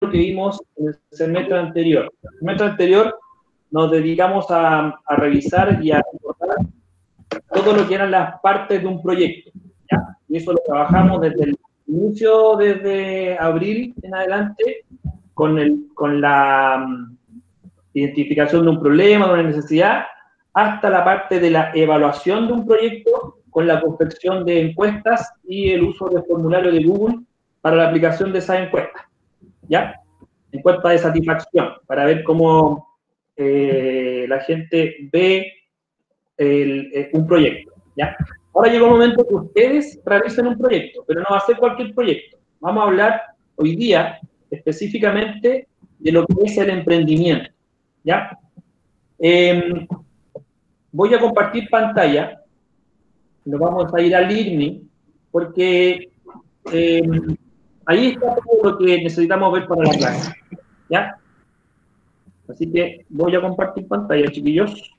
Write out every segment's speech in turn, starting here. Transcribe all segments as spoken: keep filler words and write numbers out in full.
lo que vimos en el semestre anterior. En el semestre anterior nos dedicamos a, a revisar y a recordar todo lo que eran las partes de un proyecto, ¿ya? Y eso lo trabajamos desde el inicio, desde abril en adelante, con, el, con la um, identificación de un problema, de una necesidad, hasta la parte de la evaluación de un proyecto, con la confección de encuestas y el uso del formulario de Google para la aplicación de esas encuestas, ¿ya? Encuestas de satisfacción, para ver cómo eh, la gente ve el, el, un proyecto, ¿ya? Ahora llegó el momento que ustedes realicen un proyecto, pero no va a ser cualquier proyecto. Vamos a hablar hoy día específicamente de lo que es el emprendimiento, ¿ya? Eh, voy a compartir pantalla, nos vamos a ir al I R M I, porque eh, ahí está todo lo que necesitamos ver para la clase, ¿ya? Así que voy a compartir pantalla, chiquillos.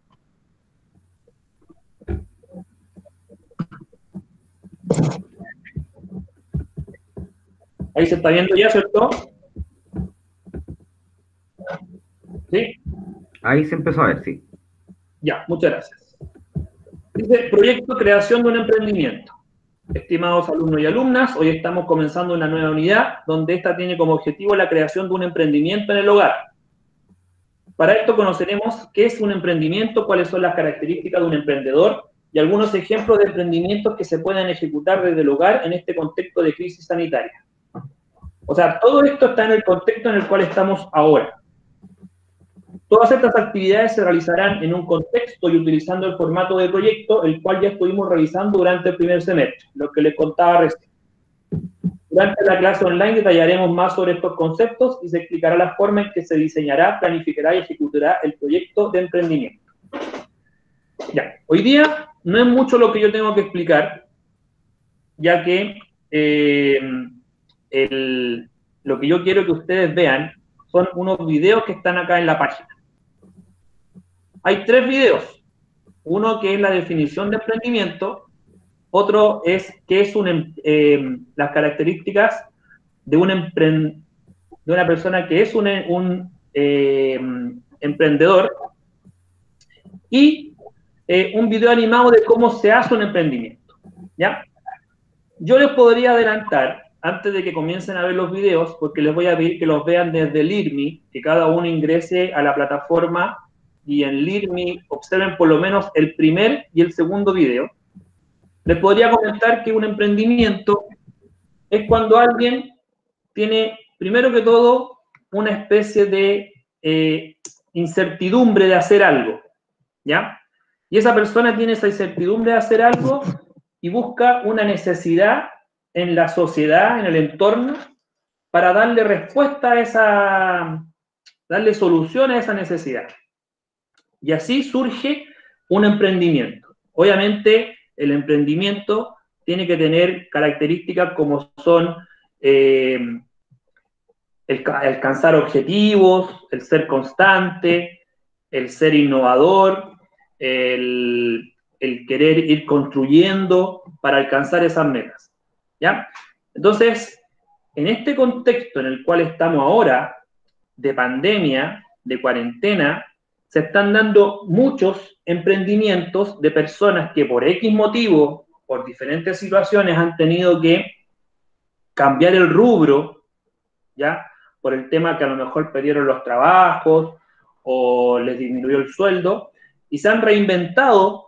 Ahí se está viendo ya, ¿cierto? ¿Sí? Ahí se empezó a ver, sí. Ya, muchas gracias. Dice, proyecto creación de un emprendimiento. Estimados alumnos y alumnas, hoy estamos comenzando una nueva unidad donde esta tiene como objetivo la creación de un emprendimiento en el hogar. Para esto conoceremos qué es un emprendimiento, cuáles son las características de un emprendedor y algunos ejemplos de emprendimientos que se pueden ejecutar desde el hogar en este contexto de crisis sanitaria. O sea, todo esto está en el contexto en el cual estamos ahora. Todas estas actividades se realizarán en un contexto y utilizando el formato de proyecto, el cual ya estuvimos revisando durante el primer semestre, lo que les contaba recién. Durante la clase online detallaremos más sobre estos conceptos y se explicará la forma en que se diseñará, planificará y ejecutará el proyecto de emprendimiento. Ya, hoy día no es mucho lo que yo tengo que explicar, ya que eh, el, lo que yo quiero que ustedes vean son unos videos que están acá en la página. Hay tres videos. Uno que es la definición de emprendimiento, otro es qué es un, eh, las características de, un empre- de una persona que es un, un eh, emprendedor, y eh, un video animado de cómo se hace un emprendimiento, ¿ya? Yo les podría adelantar, antes de que comiencen a ver los videos, porque les voy a pedir que los vean desde el I R M I, que cada uno ingrese a la plataforma y en el I R M I observen por lo menos el primer y el segundo video. Les podría comentar que un emprendimiento es cuando alguien tiene, primero que todo, una especie de eh, incertidumbre de hacer algo, ¿ya? Y esa persona tiene esa incertidumbre de hacer algo y busca una necesidad en la sociedad, en el entorno, para darle respuesta a esa, darle solución a esa necesidad. Y así surge un emprendimiento. Obviamente, el emprendimiento tiene que tener características como son eh, el alcanzar objetivos, el ser constante, el ser innovador, el, el querer ir construyendo para alcanzar esas metas, ¿ya? Entonces, en este contexto en el cual estamos ahora, de pandemia, de cuarentena, se están dando muchos emprendimientos de personas que por X motivo, por diferentes situaciones, han tenido que cambiar el rubro, ¿ya? Por el tema que a lo mejor perdieron los trabajos o les disminuyó el sueldo, y se han reinventado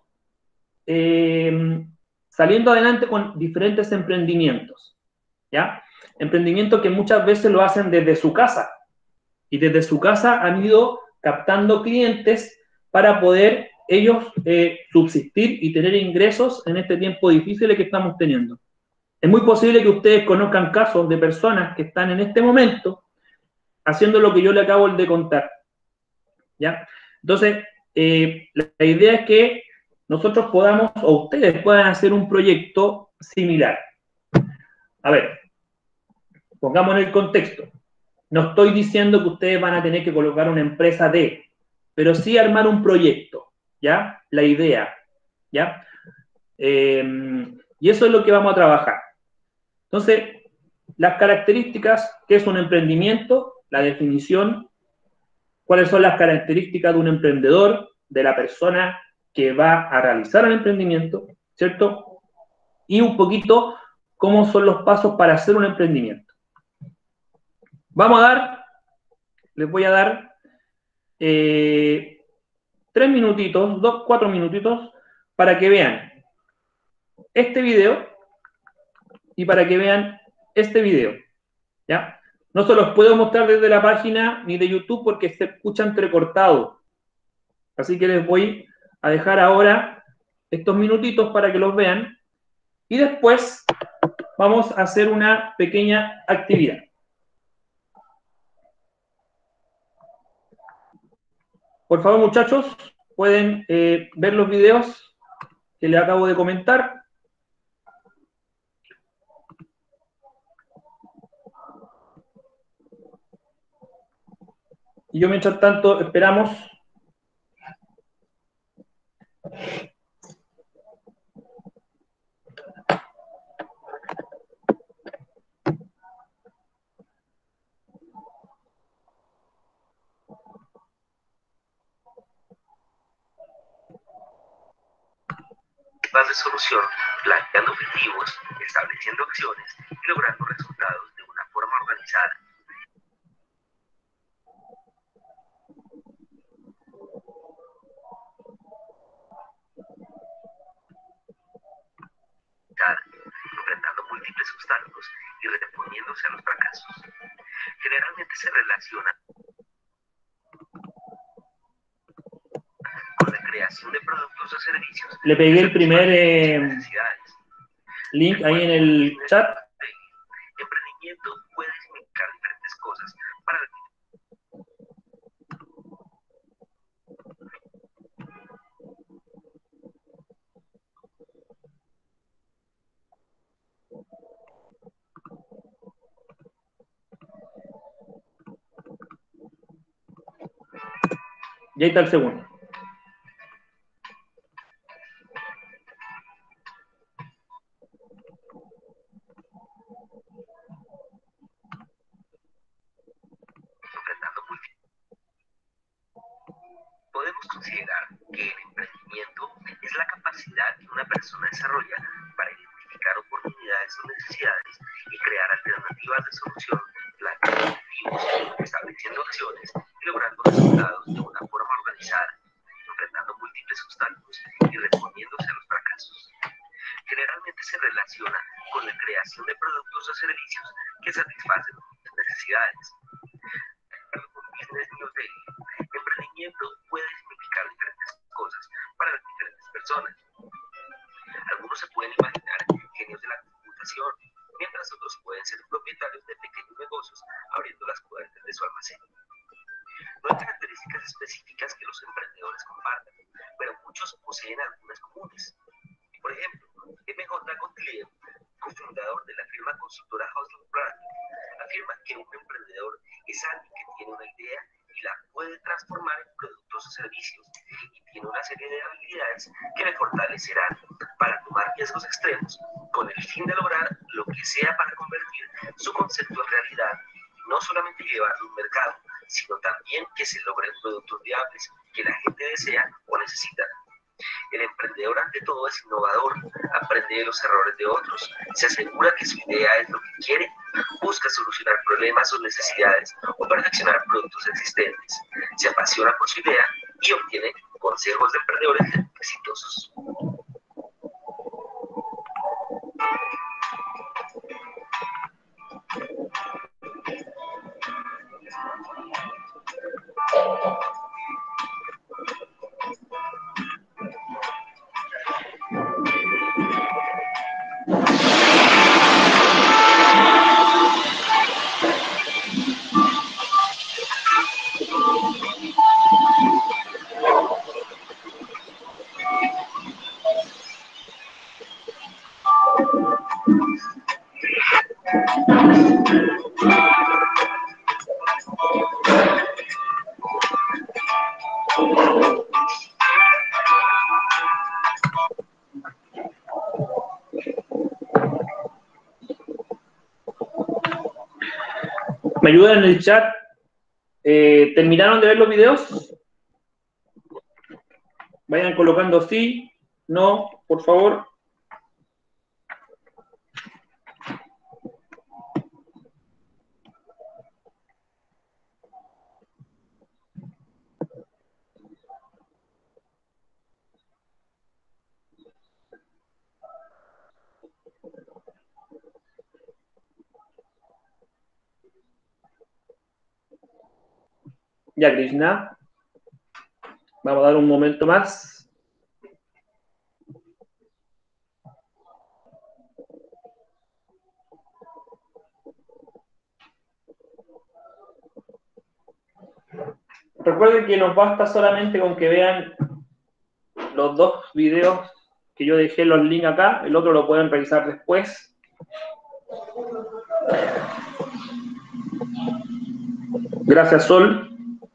eh, saliendo adelante con diferentes emprendimientos, ¿ya? Emprendimientos que muchas veces lo hacen desde su casa, y desde su casa han ido captando clientes para poder ellos eh, subsistir y tener ingresos en este tiempo difícil que estamos teniendo. Es muy posible que ustedes conozcan casos de personas que están en este momento haciendo lo que yo le acabo de contar, ¿ya? Entonces, eh, la, la idea es que nosotros podamos, o ustedes puedan hacer un proyecto similar. A ver, pongamos en el contexto. No estoy diciendo que ustedes van a tener que colocar una empresa de, pero sí armar un proyecto, ¿ya? La idea, ¿ya? Eh, y eso es lo que vamos a trabajar. Entonces, las características, qué es un emprendimiento, la definición, cuáles son las características de un emprendedor, de la persona que va a realizar el emprendimiento, ¿cierto? Y un poquito cómo son los pasos para hacer un emprendimiento. Vamos a dar, les voy a dar eh, tres minutitos, dos, cuatro minutitos, para que vean este video y para que vean este video, ¿ya? No se los puedo mostrar desde la página ni de YouTube porque se escucha entrecortado. Así que les voy a dejar ahora estos minutitos para que los vean y después vamos a hacer una pequeña actividad. Por favor, muchachos, pueden eh, ver los videos que les acabo de comentar. Y yo, mientras tanto, esperamos. Plan de solución, planteando objetivos, estableciendo acciones y logrando resultados de una forma organizada. Enfrentando múltiples obstáculos y reponiéndose a los fracasos. Generalmente se relaciona con la creación de productos o servicios. Le pegué el primer eh, link ahí en el chat. Emprendimiento puede significar diferentes cosas para el Y ahí está el segundo. Podemos considerar que el emprendimiento es la capacidad que una persona desarrolla para identificar oportunidades o necesidades y crear alternativas de solución, planteando objetivos, estableciendo acciones y logrando resultados de una forma organizada, enfrentando múltiples obstáculos y reponiéndose a los fracasos. Generalmente se relaciona con la creación de productos o servicios que satisfacen necesidades. Con Business News Daily, emprendimiento puede significar diferentes cosas para las diferentes personas. Algunos se pueden imaginar genios de la computación, mientras otros pueden ser propietarios de pequeños negocios abriendo las puertas de su almacén. No hay características específicas que los emprendedores compartan, pero muchos poseen algunas comunes. Por ejemplo, M J Gottlieb, cofundador de la firma consultora Hustle Planning, afirma que un emprendedor es alguien que tiene una idea y la puede transformar en productos o servicios y tiene una serie de habilidades que le fortalecerán para tomar riesgos extremos con el fin de lograr lo que sea para convertir su concepto en realidad y no solamente llevarlo a un mercado, sino también que se logren productos viables que la gente desea o necesita. El emprendedor ante todo es innovador, aprende de los errores de otros, se asegura que su idea es lo que quiere, busca solucionar problemas o necesidades o perfeccionar productos existentes, se apasiona por su idea y obtiene consejos de emprendedores exitosos. ¿Me ayudan en el chat? Eh, ¿Terminaron de ver los videos? Vayan colocando sí, no, por favor. Ya, Krishna. Vamos a dar un momento más. Recuerden que nos basta solamente con que vean los dos videos que yo dejé los links acá. El otro lo pueden revisar después. Gracias, Sol.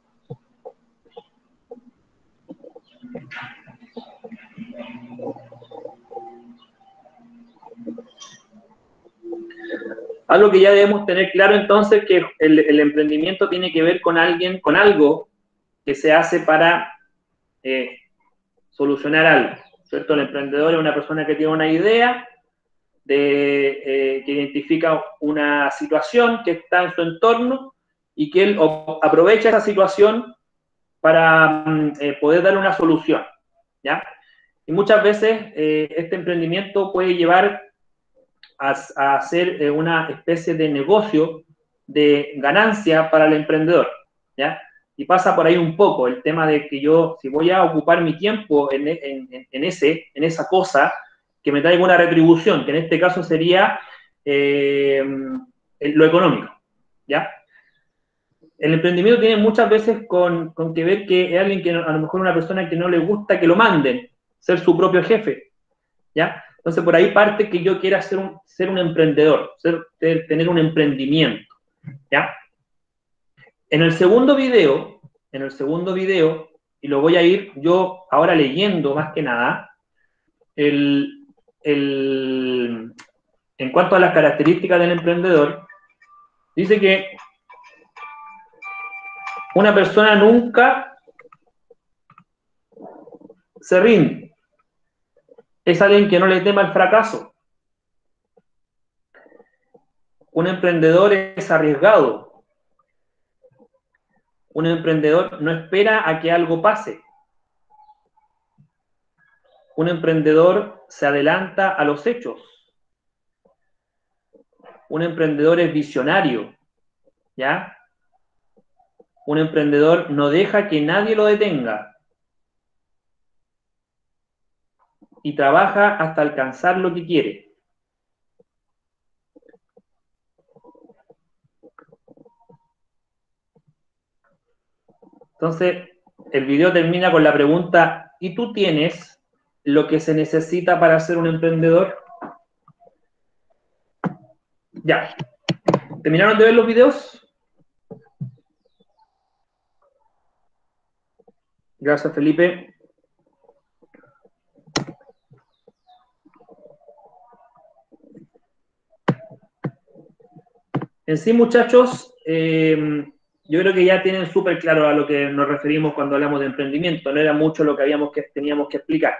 Algo que ya debemos tener claro entonces, que el, el emprendimiento tiene que ver con alguien, con algo que se hace para eh, solucionar algo, ¿cierto? El emprendedor es una persona que tiene una idea, de, eh, que identifica una situación que está en su entorno y que él aprovecha esa situación para eh, poder darle una solución, ¿ya? Y muchas veces eh, este emprendimiento puede llevar a, a hacer eh, una especie de negocio de ganancia para el emprendedor, ¿ya? Y pasa por ahí un poco el tema de que yo, si voy a ocupar mi tiempo en, en, en, ese, en esa cosa, que me traiga una retribución, que en este caso sería eh, lo económico, ¿ya? El emprendimiento tiene muchas veces con, con que ver que es alguien que a lo mejor una persona que no le gusta que lo manden, ser su propio jefe, ¿ya? Entonces por ahí parte que yo quiera ser un, ser un emprendedor, ser, tener un emprendimiento, ¿ya? En el segundo video, en el segundo video, y lo voy a ir yo ahora leyendo más que nada, el, el, en cuanto a las características del emprendedor, dice que una persona nunca se rinde. Es alguien que no le tema el fracaso. Un emprendedor es arriesgado. Un emprendedor no espera a que algo pase. Un emprendedor se adelanta a los hechos. Un emprendedor es visionario, ¿ya? Un emprendedor no deja que nadie lo detenga. Y trabaja hasta alcanzar lo que quiere. Entonces, el video termina con la pregunta, ¿y tú tienes lo que se necesita para ser un emprendedor? Ya. ¿Terminaron de ver los videos? Gracias, Felipe. En sí, muchachos, eh, yo creo que ya tienen súper claro a lo que nos referimos cuando hablamos de emprendimiento. No era mucho lo que, habíamos que teníamos que explicar.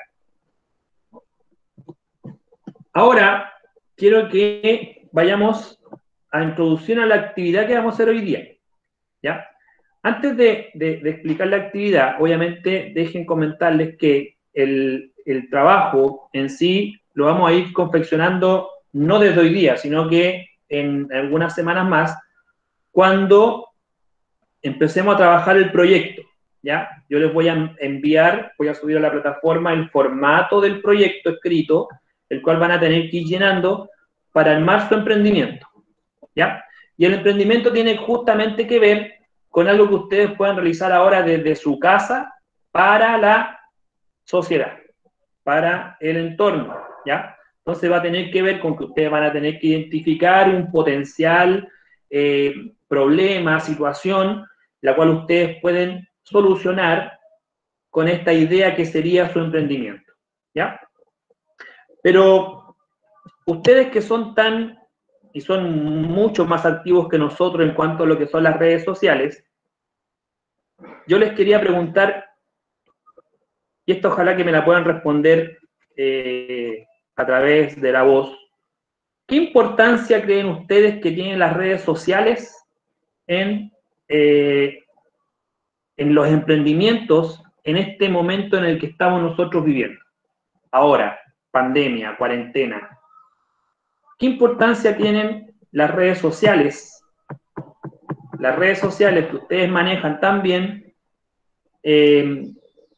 Ahora, quiero que vayamos a introducir a la actividad que vamos a hacer hoy día, ¿ya? Antes de, de, de explicar la actividad, obviamente, dejen comentarles que el, el trabajo en sí lo vamos a ir confeccionando no desde hoy día, sino que en algunas semanas más, cuando empecemos a trabajar el proyecto, ¿ya? Yo les voy a enviar, voy a subir a la plataforma el formato del proyecto escrito, el cual van a tener que ir llenando para armar su emprendimiento, ¿ya? Y el emprendimiento tiene justamente que ver con algo que ustedes puedan realizar ahora desde su casa para la sociedad, para el entorno, ¿ya? Entonces va a tener que ver con que ustedes van a tener que identificar un potencial eh, problema, situación, la cual ustedes pueden solucionar con esta idea que sería su emprendimiento, ¿ya? Pero ustedes que son tan y son mucho más activos que nosotros en cuanto a lo que son las redes sociales, yo les quería preguntar, y esto ojalá que me la puedan responder eh, a través de la voz, ¿qué importancia creen ustedes que tienen las redes sociales en, eh, en los emprendimientos en este momento en el que estamos nosotros viviendo? Ahora, pandemia, cuarentena. ¿Qué importancia tienen las redes sociales? Las redes sociales que ustedes manejan también eh,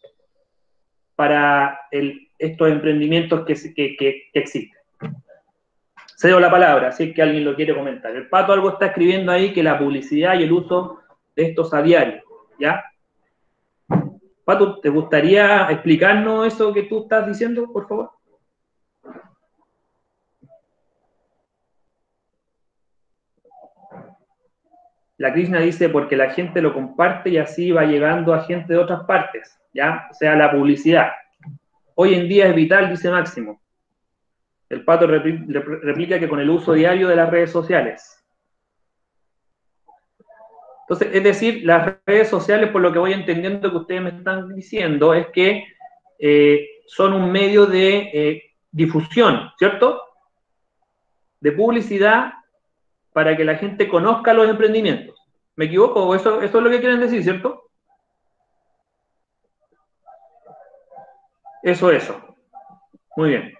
para el, estos emprendimientos que, que, que, que existen. Cedo la palabra, si es que alguien lo quiere comentar. El Pato algo está escribiendo ahí que la publicidad y el uso de estos a diario, ¿ya? Pato, ¿te gustaría explicarnos eso que tú estás diciendo, por favor? La Krishna dice porque la gente lo comparte y así va llegando a gente de otras partes, ¿ya? O sea, la publicidad. Hoy en día es vital, dice Máximo. El Pato replica que con el uso diario de las redes sociales. Entonces, es decir, las redes sociales, por lo que voy entendiendo que ustedes me están diciendo, es que eh, son un medio de eh, difusión, ¿cierto? De publicidad para que la gente conozca los emprendimientos. ¿Me equivoco? Eso, eso es lo que quieren decir, ¿cierto? Eso, eso. Muy bien.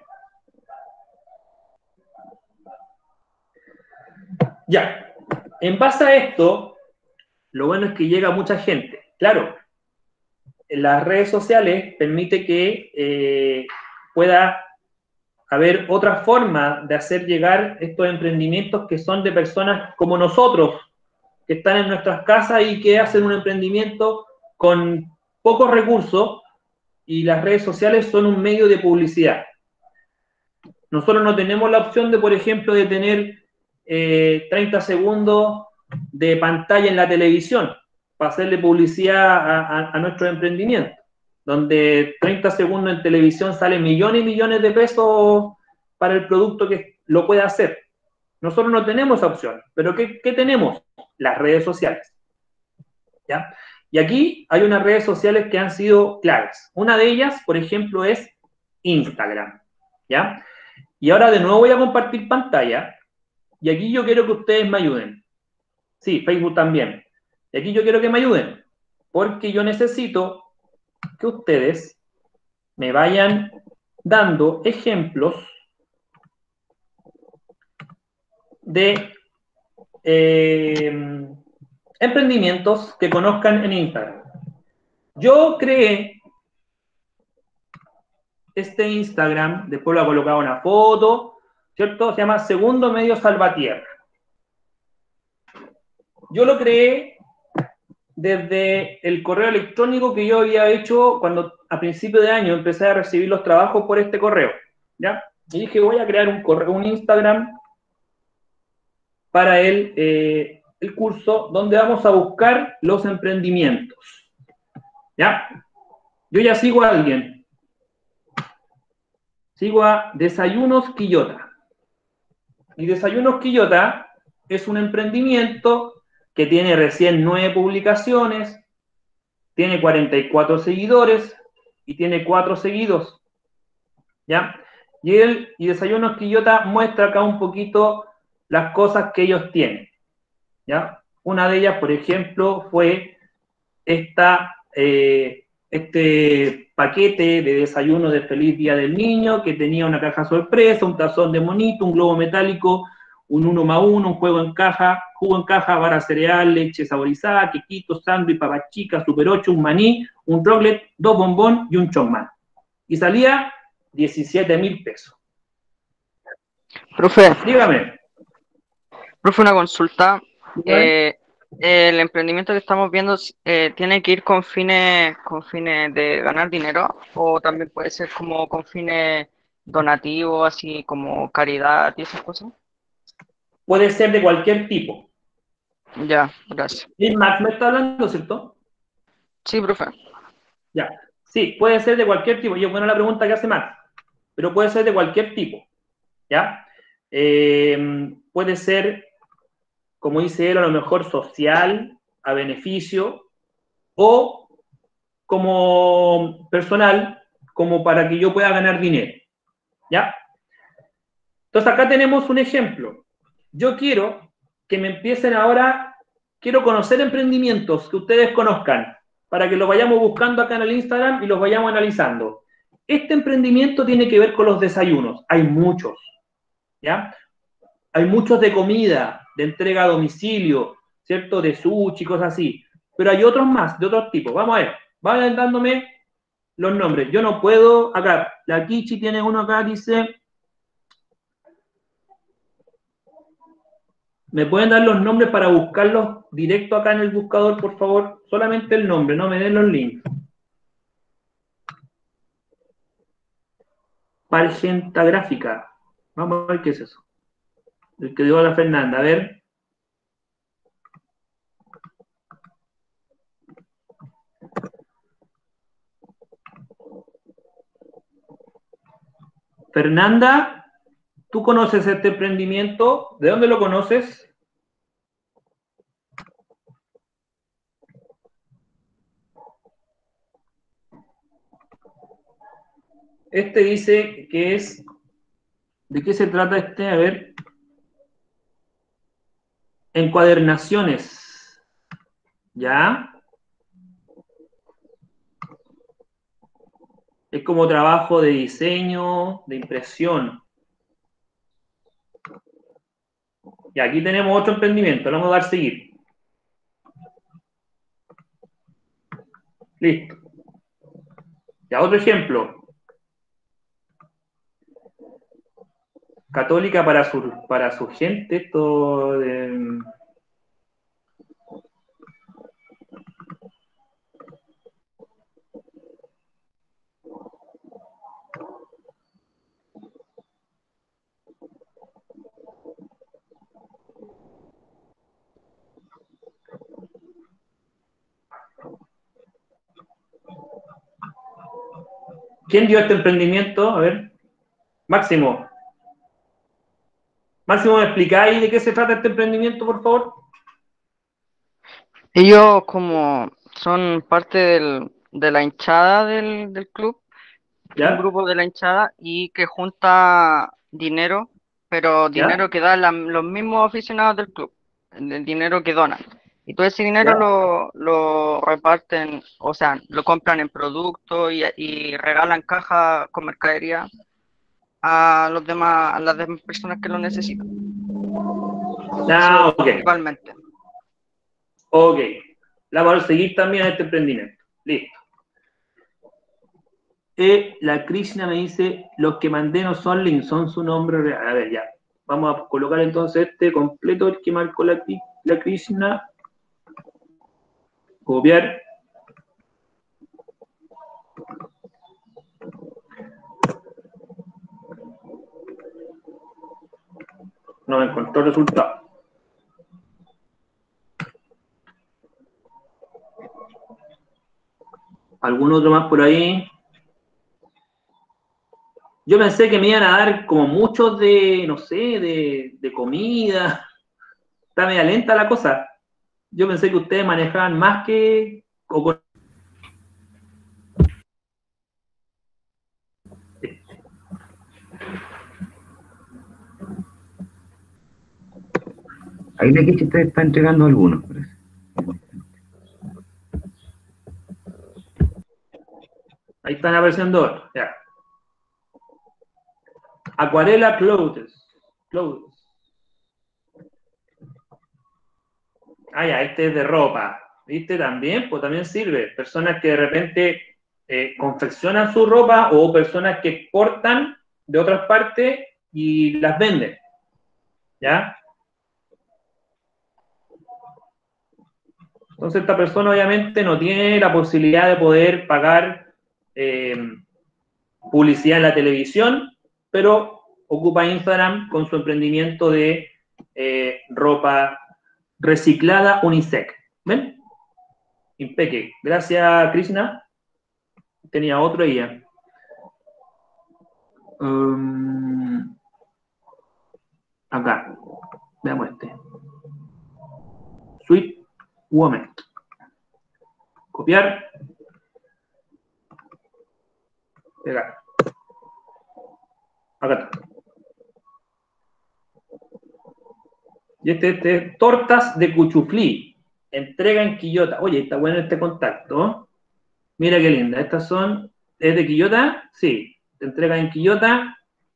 Ya. En base a esto, lo bueno es que llega mucha gente. Claro, las redes sociales permite que eh, pueda haber otra forma de hacer llegar estos emprendimientos que son de personas como nosotros, que están en nuestras casas y que hacen un emprendimiento con pocos recursos, y las redes sociales son un medio de publicidad. Nosotros no tenemos la opción de, por ejemplo, de tener eh, treinta segundos de pantalla en la televisión para hacerle publicidad a, a, a nuestro emprendimiento, donde treinta segundos en televisión salen millones y millones de pesos para el producto que lo pueda hacer. Nosotros no tenemos esa opción, pero ¿qué, qué tenemos? Las redes sociales, ¿ya? Y aquí hay unas redes sociales que han sido claves. Una de ellas, por ejemplo, es Instagram, ¿ya? Y ahora de nuevo voy a compartir pantalla, y aquí yo quiero que ustedes me ayuden. Sí, Facebook también. Y aquí yo quiero que me ayuden, porque yo necesito que ustedes me vayan dando ejemplos de eh, emprendimientos que conozcan en Instagram. Yo creé este Instagram, después lo he colocado una foto, ¿cierto? Se llama Segundo Medio Salvatierra. Yo lo creé desde el correo electrónico que yo había hecho cuando a principio de año empecé a recibir los trabajos por este correo, ¿ya? Y dije, voy a crear un correo, un Instagram para el, eh, el curso donde vamos a buscar los emprendimientos, ¿ya? Yo ya sigo a alguien. Sigo a Desayunos Quillota. Y Desayunos Quillota es un emprendimiento que tiene recién nueve publicaciones, tiene cuarenta y cuatro seguidores y tiene cuatro seguidos, ¿ya? Y él, y Desayunos Quillota muestra acá un poquito las cosas que ellos tienen, ¿ya? Una de ellas, por ejemplo, fue esta, eh, este paquete de desayuno de Feliz Día del Niño, que tenía una caja sorpresa, un tazón de monito, un globo metálico, un uno más uno, un juego en caja, jugo en caja, barra cereal, leche saborizada, quequitos, sándwich, papas chicas, super ocho, un maní, un roglet, dos bombón y un chocman. Y salía diecisiete mil pesos. Profe, Dígame. profe, una consulta. Dígame. Eh, el emprendimiento que estamos viendo eh, tiene que ir con fines, con fines de ganar dinero, o también puede ser como con fines donativos, así como caridad y esas cosas. Puede ser de cualquier tipo. Ya, gracias. Y Max me está hablando, ¿cierto? Sí, profe. Ya. Sí, puede ser de cualquier tipo. Y es buena la pregunta que hace Max, pero puede ser de cualquier tipo, ¿ya? Eh, puede ser, como dice él, a lo mejor social, a beneficio, o como personal, como para que yo pueda ganar dinero. ¿Ya? Entonces acá tenemos un ejemplo. Yo quiero que me empiecen ahora, quiero conocer emprendimientos que ustedes conozcan, para que los vayamos buscando acá en el Instagram y los vayamos analizando. Este emprendimiento tiene que ver con los desayunos. Hay muchos, ¿ya? Hay muchos de comida, de entrega a domicilio, ¿cierto? De sushi, cosas así. Pero hay otros más, de otros tipos. Vamos a ver, vayan dándome los nombres. Yo no puedo, acá, la Kichi tiene uno acá, dice... ¿Me pueden dar los nombres para buscarlos directo acá en el buscador, por favor? Solamente el nombre, no me den los links. Pargenta gráfica. Vamos a ver qué es eso. El que dio a la Fernanda, a ver. Fernanda, ¿tú conoces este emprendimiento? ¿De dónde lo conoces? Este dice que es... ¿De qué se trata este? A ver. Encuadernaciones. ¿Ya? Es como trabajo de diseño, de impresión. Y aquí tenemos otro emprendimiento, le vamos a dar seguir. Listo. Ya, otro ejemplo. Católica para su, para su gente, esto de... ¿Quién dio este emprendimiento? A ver. Máximo. Máximo, ¿me explicáis de qué se trata este emprendimiento, por favor? Ellos como son parte del- de la hinchada del, del club, un ¿Ya? grupo de la hinchada y que junta dinero, pero ¿Ya? dinero que dan la- los mismos aficionados del club, el, el dinero que donan. Y todo ese dinero ¿Ya? lo, lo reparten, o sea, lo compran en productos y, y regalan cajas con mercadería a los demás, a las demás personas que lo necesitan. Ah, Eso ok. principalmente. Ok. La vamos a seguir también a este emprendimiento. Listo. Eh, la Krishna me dice, los que mandé no son links, son su nombre real. A ver, ya. Vamos a colocar entonces este completo, el que marcó la, la Krishna. Copiar. No me encontró el resultado. ¿Algún otro más por ahí? Yo pensé que me iban a dar como muchos de, no sé, de, de comida. Está media lenta la cosa. Yo pensé que ustedes manejaban más que... O con... Ahí la Kichi te está entregando algunos, parece. Ahí están apareciendo otros. Ya. Acuarela Clothes. Clothes. Ah, ya, este es de ropa. ¿Viste? También, pues también sirve. Personas que de repente eh, confeccionan su ropa o personas que exportan de otras partes y las venden. ¿Ya? Entonces esta persona obviamente no tiene la posibilidad de poder pagar eh, publicidad en la televisión, pero ocupa Instagram con su emprendimiento de eh, ropa reciclada unisex. ¿Ven? Impeque. Gracias, Krishna. Tenía otro ella. Um, acá. Veamos este. Sweet Woman. Copiar. Pegar. Acá está. Y este, este, tortas de cuchuflí. Entrega en Quillota. Oye, está bueno este contacto. Mira qué linda. Estas son, ¿es de Quillota? Sí. Te entrega en Quillota.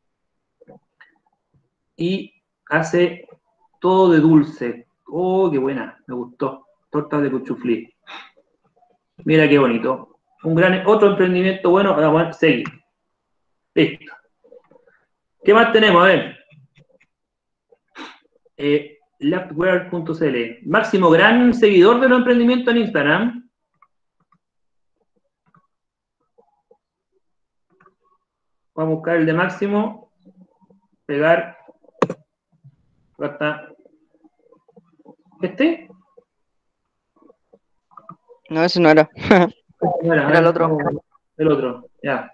Y hace todo de dulce. Oh, qué buena. Me gustó. Tortas de cuchuflí. Mira qué bonito. Un gran, otro emprendimiento bueno. Vamos a seguir. Listo. ¿Qué más tenemos? A ver. Eh, Leftware punto c l. Máximo, gran seguidor de los emprendimientos en Instagram. Vamos a buscar el de Máximo. Pegar. Acá está. ¿Este? No, ese no era. No era, Era el otro. El otro, ya.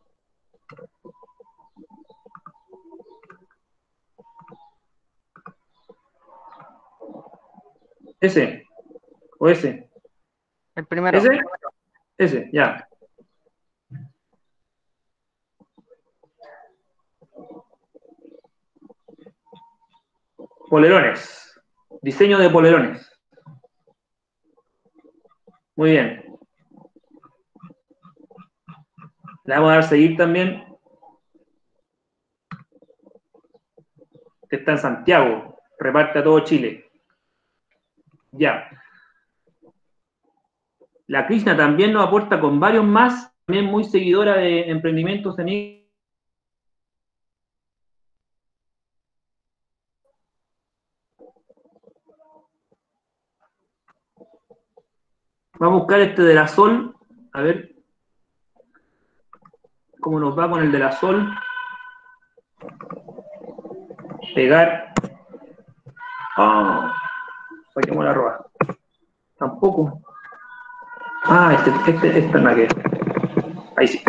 ¿Ese? ¿O ese? El primero. ¿Ese? Ese, ya. Polerones. Diseño de polerones. Muy bien. Le vamos a dar seguir también. Que está en Santiago. Reparte a todo Chile. Ya. La Krishna también nos aporta con varios más. También muy seguidora de emprendimientos en Vamos a buscar este de la Sol. A ver cómo nos va con el de la Sol. Pegar. Oh, saquemos la roja. Tampoco. Ah, este, este, este es la que. Ahí sí.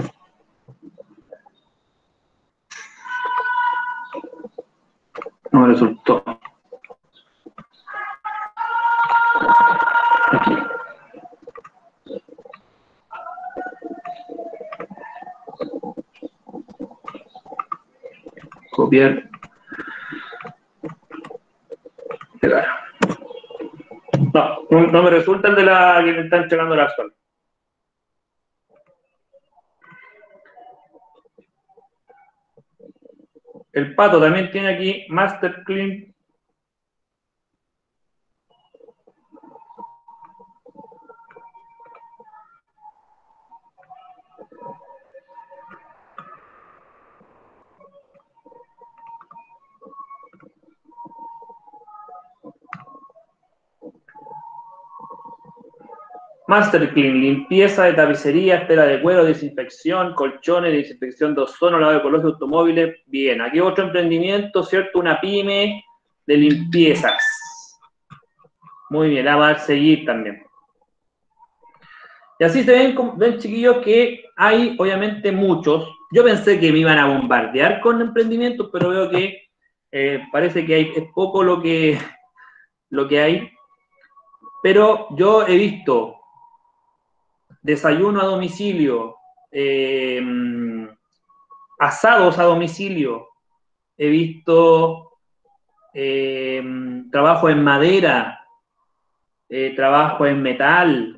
No me resultó. Aquí. Copiar. Pegar. No, no, no me resulta el de la que me están entregando la Sol. El Pato también tiene aquí Master Clean. Master Clean, limpieza de tapicería, tela de cuero, desinfección, colchones, desinfección de ozono, lavado ecológico de automóviles. Bien, aquí otro emprendimiento, ¿cierto? Una pyme de limpiezas. Muy bien, la va a seguir también. Y así se ven, ven, chiquillos, que hay obviamente muchos. Yo pensé que me iban a bombardear con emprendimientos, pero veo que eh, parece que hay, es poco lo que, lo que hay. Pero yo he visto desayuno a domicilio, eh, asados a domicilio, he visto eh, trabajo en madera, eh, trabajo en metal,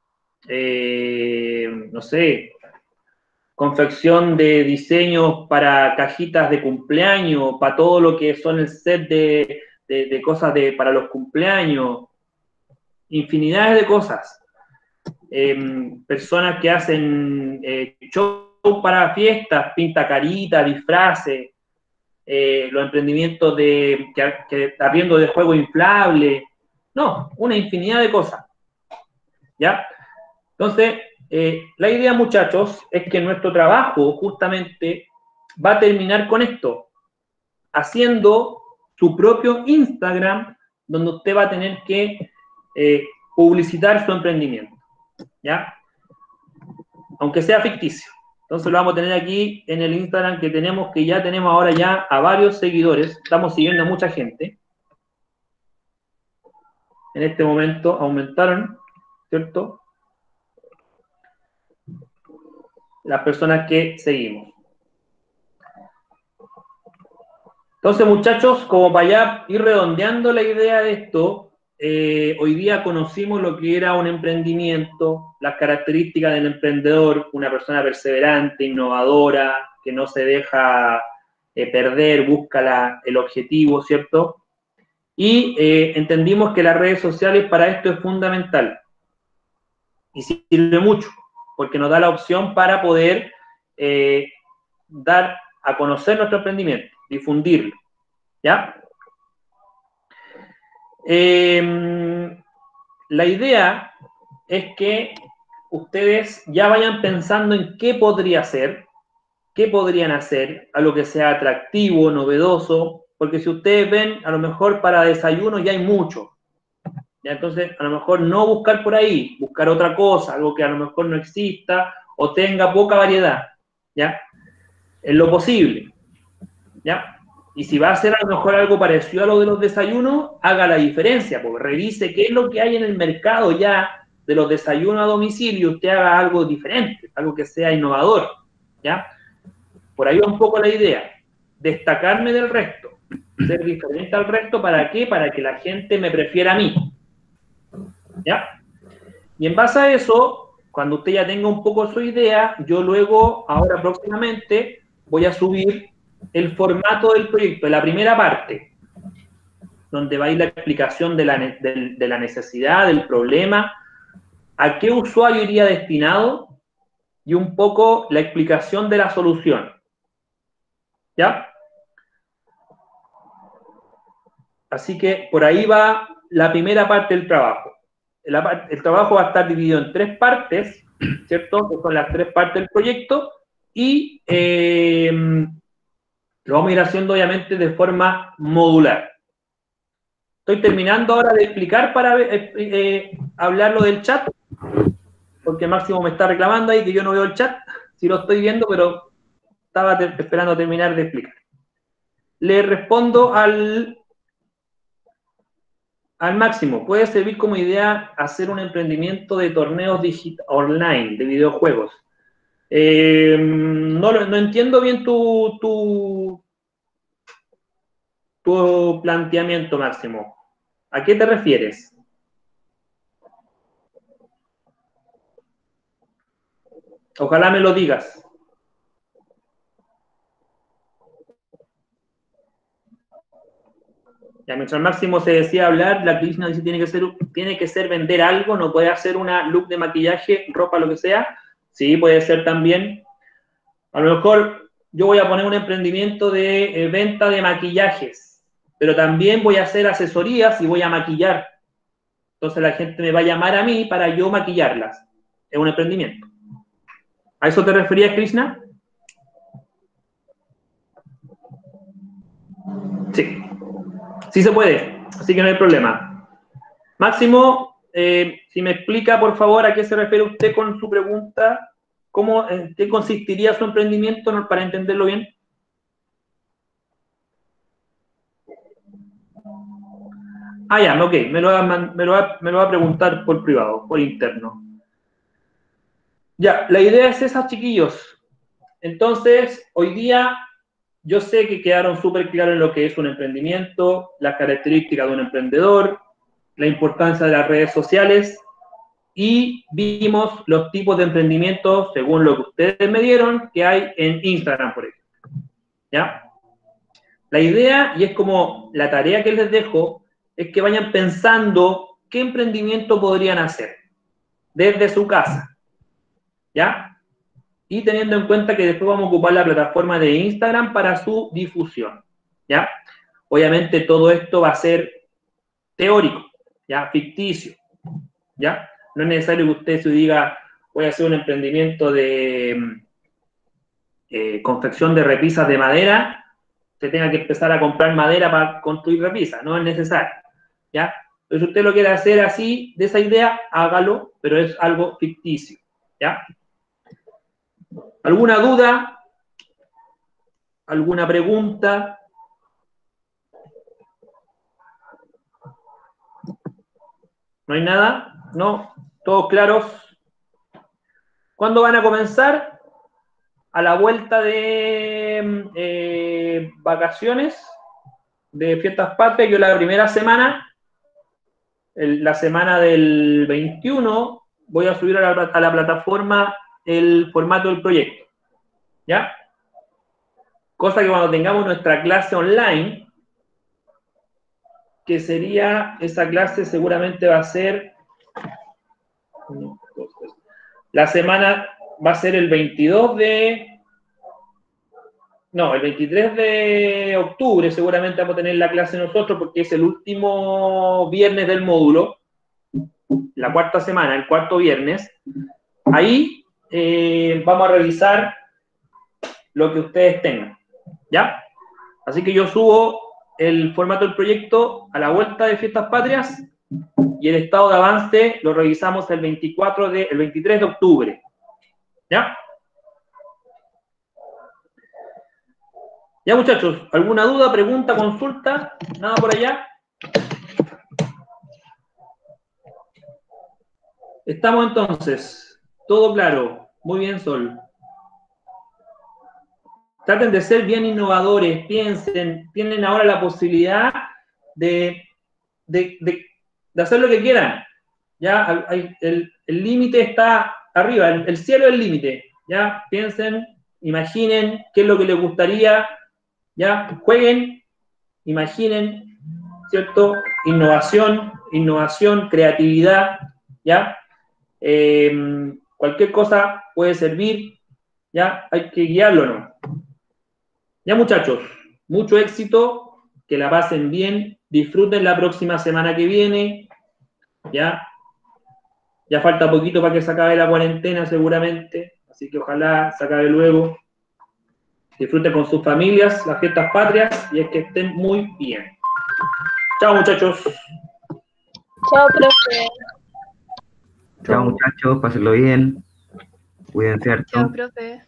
eh, no sé, confección de diseños para cajitas de cumpleaños, para todo lo que son el set de, de, de cosas de, para los cumpleaños, infinidades de cosas. Eh, personas que hacen eh, show para fiestas, pinta carita, disfraces, eh, los emprendimientos de que, que abriendo de juego inflable, no, una infinidad de cosas. ¿Ya? Entonces, eh, la idea, muchachos, es que nuestro trabajo justamente va a terminar con esto, haciendo su propio Instagram, donde usted va a tener que eh, publicitar su emprendimiento. ¿Ya? Aunque sea ficticio. Entonces lo vamos a tener aquí en el Instagram que tenemos, que ya tenemos ahora ya a varios seguidores. Estamos siguiendo a mucha gente. en este momento aumentaron, ¿cierto? Las personas que seguimos. Entonces, muchachos, como para ya ir redondeando la idea de esto, eh, hoy día conocimos lo que era un emprendimiento, las características del emprendedor, una persona perseverante, innovadora, que no se deja eh, perder, busca la, el objetivo, ¿cierto? Y eh, entendimos que las redes sociales para esto es fundamental y sirve mucho, porque nos da la opción para poder eh, dar a conocer nuestro emprendimiento, difundirlo, ¿ya? Eh, la idea es que ustedes ya vayan pensando en qué podría ser, qué podrían hacer, algo que sea atractivo, novedoso, porque si ustedes ven, a lo mejor para desayuno ya hay mucho, ¿ya? Entonces a lo mejor no buscar por ahí, buscar otra cosa, algo que a lo mejor no exista o tenga poca variedad, ¿ya? En lo posible, ¿ya? Y si va a hacer a lo mejor algo parecido a lo de los desayunos, haga la diferencia, porque revise qué es lo que hay en el mercado ya de los desayunos a domicilio y usted haga algo diferente, algo que sea innovador, ¿ya? Por ahí va un poco la idea, destacarme del resto, ser diferente al resto, ¿para qué? Para que la gente me prefiera a mí, ¿ya? Y en base a eso, cuando usted ya tenga un poco su idea, yo luego, ahora próximamente, voy a subir el formato del proyecto, la primera parte, donde va a ir la explicación de la, de, de la necesidad, del problema, a qué usuario iría destinado y un poco la explicación de la solución. ¿Ya? Así que por ahí va la primera parte del trabajo. El, el trabajo va a estar dividido en tres partes, ¿cierto? Que son las tres partes del proyecto y eh, lo vamos a ir haciendo obviamente de forma modular. Estoy terminando ahora de explicar para eh, eh, hablar lo del chat, porque Máximo me está reclamando ahí que yo no veo el chat, sí lo estoy viendo, pero estaba esperando terminar de explicar. Le respondo al, al Máximo. Puede servir como idea hacer un emprendimiento de torneos digital, online, de videojuegos. Eh, no, no entiendo bien tu, tu, tu planteamiento, Máximo. ¿A qué te refieres? Ojalá me lo digas. Ya, mientras Máximo se decía hablar, la Krishna dice tiene que ser, tiene que ser vender algo, no puede hacer una look de maquillaje, ropa, lo que sea. Sí, puede ser también. A lo mejor yo voy a poner un emprendimiento de eh, venta de maquillajes, pero también voy a hacer asesorías y voy a maquillar. Entonces la gente me va a llamar a mí para yo maquillarlas. Es un emprendimiento. ¿A eso te referías, Krishna? Sí. Sí se puede, así que no hay problema. Máximo, eh, si me explica, por favor, a qué se refiere usted con su pregunta, ¿cómo, en qué consistiría su emprendimiento para entenderlo bien? Ah, ya, ok, me lo, va, me, lo va, me lo va a preguntar por privado, por interno. Ya, la idea es esa, chiquillos. Entonces, hoy día yo sé que quedaron súper claros en lo que es un emprendimiento, las características de un emprendedor, la importancia de las redes sociales y vimos los tipos de emprendimientos, según lo que ustedes me dieron, que hay en Instagram, por ejemplo. ¿Ya? La idea, y es como la tarea que les dejo, es que vayan pensando qué emprendimiento podrían hacer desde su casa. ¿Ya? Y teniendo en cuenta que después vamos a ocupar la plataforma de Instagram para su difusión, ¿ya? Obviamente todo esto va a ser teórico, ¿ya? Ficticio, ¿ya? No es necesario que usted se diga, voy a hacer un emprendimiento de eh, confección de repisas de madera, se tenga que empezar a comprar madera para construir repisas, no es necesario, ¿ya? Pero si usted lo quiere hacer así, de esa idea, hágalo, pero es algo ficticio, ¿ya? ¿Alguna duda? ¿Alguna pregunta? ¿No hay nada? ¿No? ¿Todos claros? ¿Cuándo van a comenzar? A la vuelta de eh, vacaciones, de fiestas patrias. Yo la primera semana, el, la semana del veintiuno, voy a subir a la, a la plataforma el formato del proyecto. ¿Ya? Cosa que cuando tengamos nuestra clase online, que sería, esa clase seguramente va a ser, la semana va a ser el veintidós de, no, el veintitrés de octubre seguramente vamos a tener la clase nosotros porque es el último viernes del módulo, la cuarta semana, el cuarto viernes. Ahí eh, vamos a revisar lo que ustedes tengan, ¿ya? Así que yo subo el formato del proyecto a la vuelta de Fiestas Patrias y el estado de avance lo revisamos el veinticuatro de, el veintitrés de octubre, ¿ya? Ya, muchachos, ¿alguna duda, pregunta, consulta? ¿Nada por allá? Estamos entonces, todo claro, muy bien, Sol. Traten de ser bien innovadores, piensen, tienen ahora la posibilidad de, de, de, de hacer lo que quieran. Ya, el límite está arriba, el, el cielo es el límite. Ya, piensen, imaginen qué es lo que les gustaría, ya, jueguen, imaginen, ¿cierto? Innovación, innovación, creatividad, ya. Eh, cualquier cosa puede servir, ya, hay que guiarlo, ¿no? Ya, muchachos, mucho éxito, que la pasen bien, disfruten la próxima semana que viene, ya. Ya falta poquito para que se acabe la cuarentena seguramente, así que ojalá se acabe luego. Disfruten con sus familias las fiestas patrias y es que estén muy bien. Chao, muchachos. Chao, profe. Chao, muchachos, pásenlo bien. Cuídense harto. Chao, profe.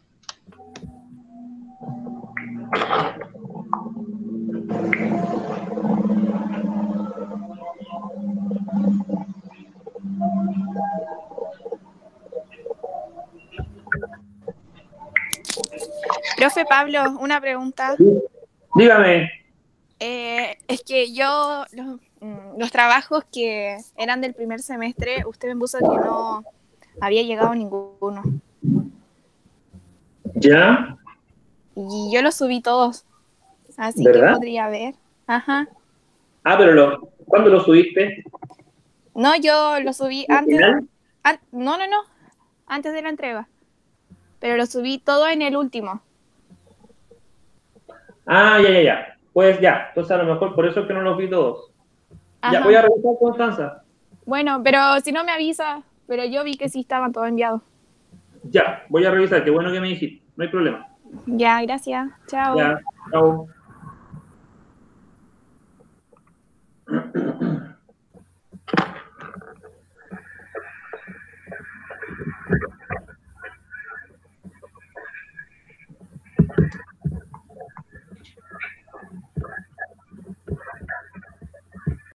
Profe Pablo, una pregunta. Dígame. Eh, es que yo, los, los trabajos que eran del primer semestre, usted me puso que no había llegado ninguno. ¿Ya? Y yo los subí todos. Así ¿verdad? que podría ver. Ajá. Ah, pero lo, ¿cuándo lo subiste? No, yo lo subí antes. ¿Final? An, no, no, no. Antes de la entrega. Pero lo subí todo en el último. Ah, ya, ya, ya. Pues ya. Entonces a lo mejor por eso es que no los vi todos. Ajá. Ya, voy a revisar, Constanza. Bueno, pero si no me avisa. Pero yo vi que sí estaban todos enviados. Ya, voy a revisar. Qué bueno que me dijiste. No hay problema. Ya, gracias. Chao. Ya, chao.